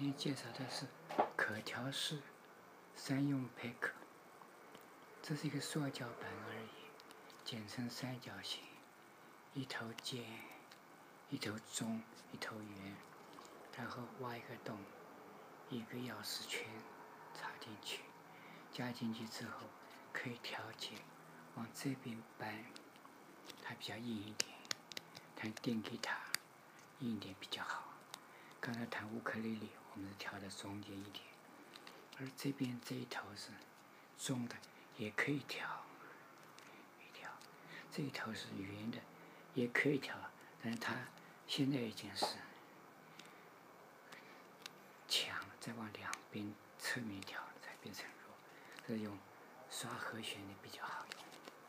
天介绍的是可调式三用胚壳，这是一个塑胶板而已，剪成三角形，一头尖，一头中，一头圆，然后挖一个洞，一个钥匙圈插进去，加进去之后可以调节，往这边搬，它比较硬一点，弹电吉他硬一点比较好。刚才弹乌克丽丽，我们是调的中间一点，而这边这一头是中的，也可以调，这一头是圆的，也可以调，但是它现在已经是强，再往两边侧面调才变成弱，这用刷和弦的比较好用。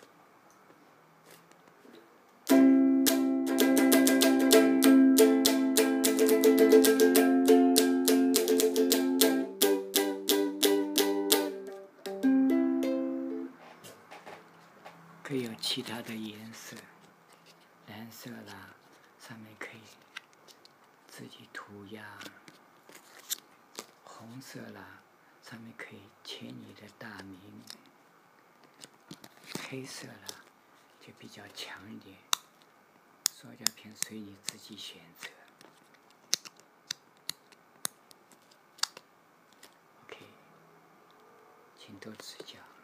可以有其他的颜色，蓝色啦，上面可以自己涂鸦；红色啦，上面可以签你的大名；黑色啦，就比较强一点，塑胶片随你自己选择。OK，请多指教。